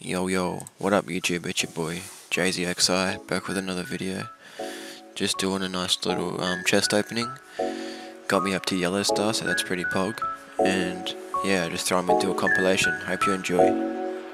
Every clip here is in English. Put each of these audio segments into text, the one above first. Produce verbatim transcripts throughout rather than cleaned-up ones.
Yo yo, what up YouTube, it's your boy Jay Z X I, back with another video. Just doing a nice little um, chest opening. Got me up to yellow star, so that's pretty pog. And yeah, just throw them into a compilation. Hope you enjoy.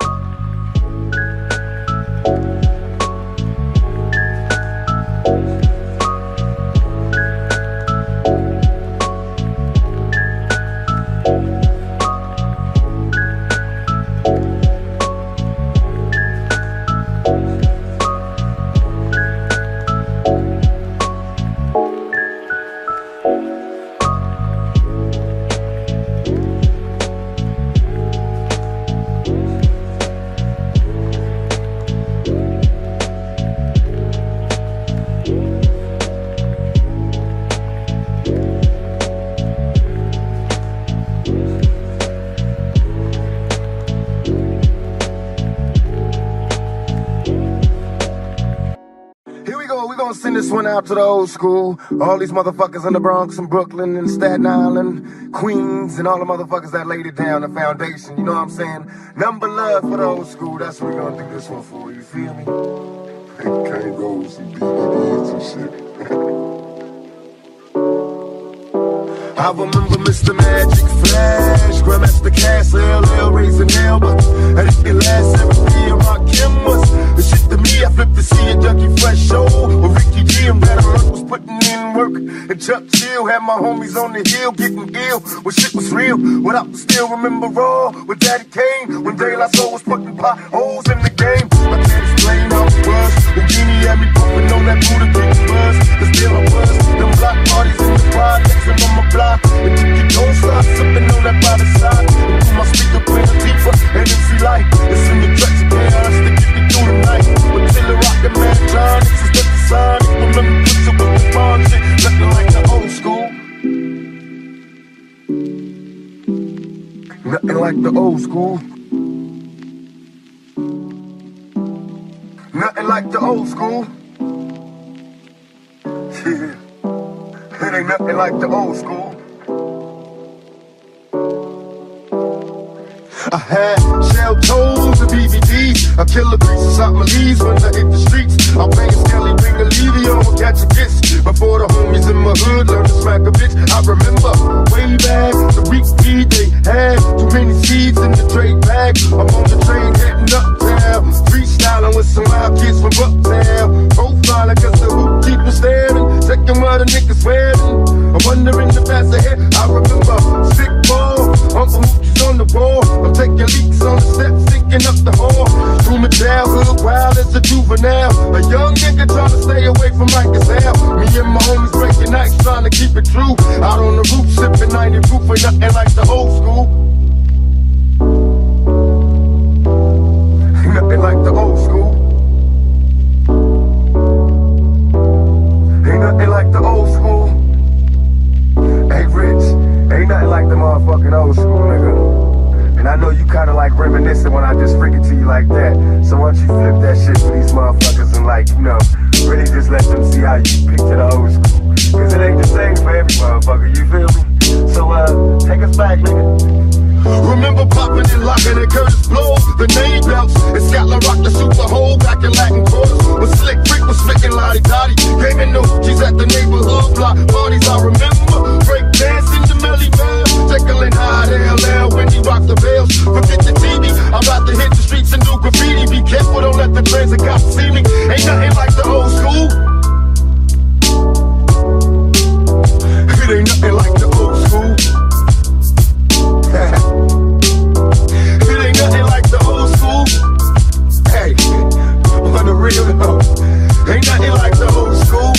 We gonna send this one out to the old school. All these motherfuckers in the Bronx and Brooklyn and Staten Island, Queens, and all the motherfuckers that laid it down, the foundation, you know what I'm saying? Number love for the old school, that's what we gonna do this one for, you feel me? Can't go with some D V Ds and shit. I remember Mister Magic Flash, Grandmaster Cass, L L, raising hell, but I didn't last every year. Rock Kim was the shit to me. I flipped to see a Dougie Fresh show with Ricky G, and Red Alert was putting in work. And Chuck Chill had my homies on the hill getting ill when shit was real. Without the still remember raw with Daddy Kane when De La Soul was putting potholes in the game. I can't explain how it was. Houdini had me pumping on that Buddha King buzz. Cause there I was, them block parties in the projects and on my block. And you don't stop sipping on that by the side. And through my speaker playing a deeper and M C Light. It's in the tracks of chaos to get me through the night. With Tiller Rock and Mantronics is just the sign. Remember puts it with the bomb shit, nothing like the old school. Nothing like the old school. Nothing like the old school. Yeah. It ain't nothing like the old school. I had shell toes and B V Ds. I kill the beats inside my leaves when I hit the streets. I'm banging Skelly, bring a Levio and catch a kiss. Before the homies in my hood learn to smack a bitch. I remember way back the week we they had too many seeds in the trade bag. I'm on the train heading uptown, freestyling with some wild kids from uptown. Profiling cause the hoop keep me staring, checking what the niggas wearing. I'm wondering if that's ahead. I remember sick ball, Uncle Hoopie's on the wall. I'm taking leaks on the steps, sinking up the hall. Through my childhood, wild as a juvenile. A young nigga trying to stay away from like his hell. Me and my homies breaking nights, trying to keep it true. Out on the roof, sipping ninety proof, ain't nothing like the old school. Ain't nothing like the old school. Ain't nothing like the old school. Hey Rich, ain't nothing like the motherfucking old school, nigga. And I know you kinda like reminiscing when I just freak it to you like that. So why don't you flip that shit for these motherfuckers and like, you know, really just let them see how you picture the old school. Cause it ain't the same for every motherfucker, you feel me? So uh, take us back, nigga. Remember popping and locking at Curtis Blow, the name belts, and Scotland Rock the Super Hole back in Latin quarters. When Slick Rick was flicking Lottie Dottie, came in the hoochies at the neighborhood block parties. I remember break dancing to Melly Bell, tickling high L L when he rocked the bells. Forget the T V, I'm about to hit the streets and do graffiti. Be careful, don't let the transit cops see me. Ain't nothing like the old school. It ain't nothing like the old school. It ain't nothing like the old school. Hey, on the real though, ain't nothing like the old school.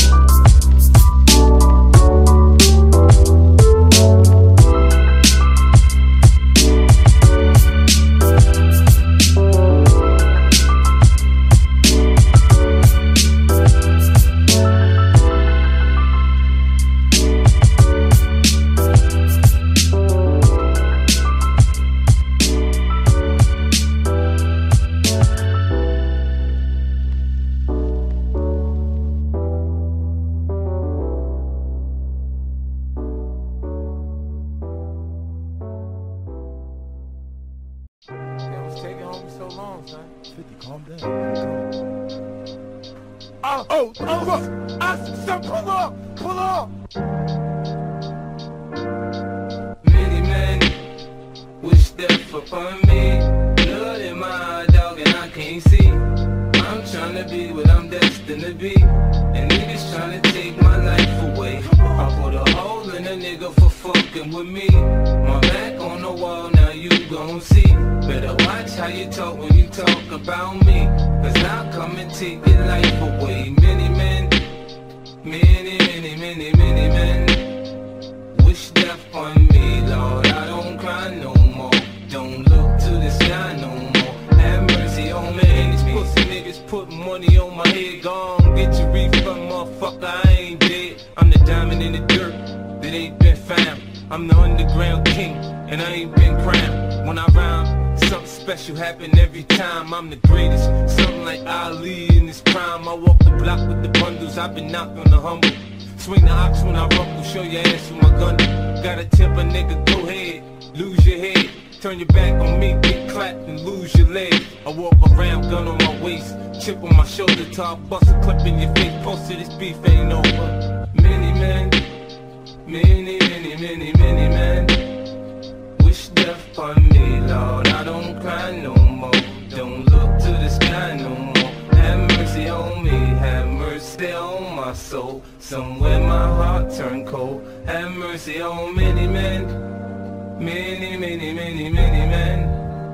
It was taking home so long, son. fifty, calm down. Oh, oh, oh, look! I said pull up, pull up! Many men wish death upon me. Blood in my eye, dog, and I can't see. I'm tryna be what I'm destined to be, and niggas tryna take my life away. I put a hole in a nigga for fucking with me. My back on the wall, now you gon' see. Better watch how you talk when you talk about me, cause I'll come and take your life away. Many men, many, many, many, many men wish death on me, Lord. I don't cry no more, don't look to the sky no more. Have mercy on me. These pussy niggas put money on my head. Gone, get your refund, motherfucker, I ain't dead. I'm the diamond in the dirt that ain't been found. I'm the underground king, and I ain't been crowned. When I rhyme, something special happen every time. I'm the greatest, something like Ali in his prime. I walk the block with the bundles, I've been knocked on the humble. Swing the ox when I rumble, show your ass with my gun. Gotta tip a nigga, go ahead, lose your head. Turn your back on me, get clapped and lose your leg. I walk around, gun on my waist, chip on my shoulder, top, bust a clip in your face. Posted this beef ain't over. Many men, many, many, many, many men wish death on me, Lord. I don't cry no more, don't look to the sky no more. Have mercy on me, have mercy on my soul. Somewhere my heart turned cold. Have mercy on many men, many, many, many, many men.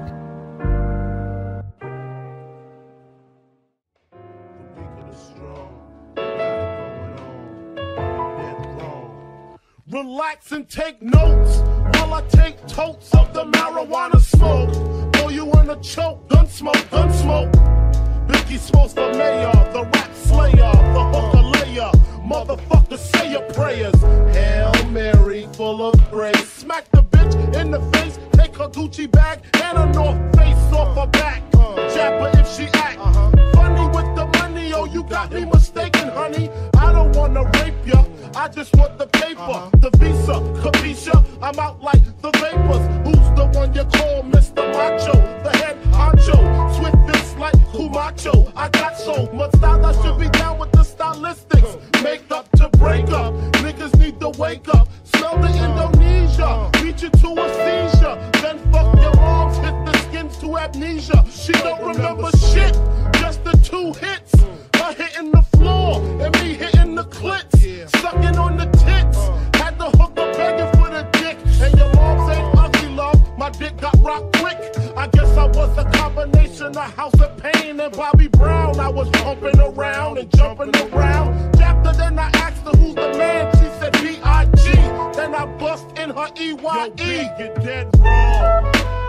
Relax and take notes while I take totes of the marijuana smoke. Throw you in a choke, gun smoke, gun smoke. Biggie Smalls the mayor, the rap slayer, the hooker layer. Motherfucker, say your prayers. Hail Mary, full of grace. Smack the bitch in the face, take her Gucci bag and her North Face off her back. Jab her if she act funny with the money. Oh, you got me mistaken, honey. I don't wanna rape ya, I just want the paper, the visa, capisha. I'm out like the vapors. Who's the one you call Mister Macho? The head honcho, swift fist like Kumacho. I got so much style, I should be down with the stylistics. Make up to break up, niggas need to wake up. Smell the Indonesia, beat you to a seizure. Then fuck your arms, hit the skins to amnesia. She don't remember shit, just the two hits. Her hitting the floor, and me hitting the clits. Sucking on the tits, had the hooker begging for the dick. And your arms ain't ugly, love, my dick got rocked quick. I guess I was a combination of House of Pain and Bobby Brown. I was jumping around and jumping around. After then I asked her who's the man, she said B I G. Then I bust in her E Y E. Yo, B, you're dead wrong.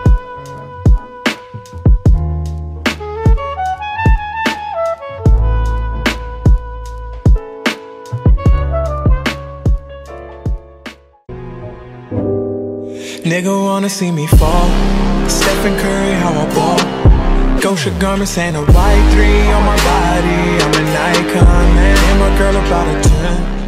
Nigga wanna see me fall. Stephen Curry, how I ball. Gosha garments and a white three on my body. I'm an icon, man, and my girl about a ten.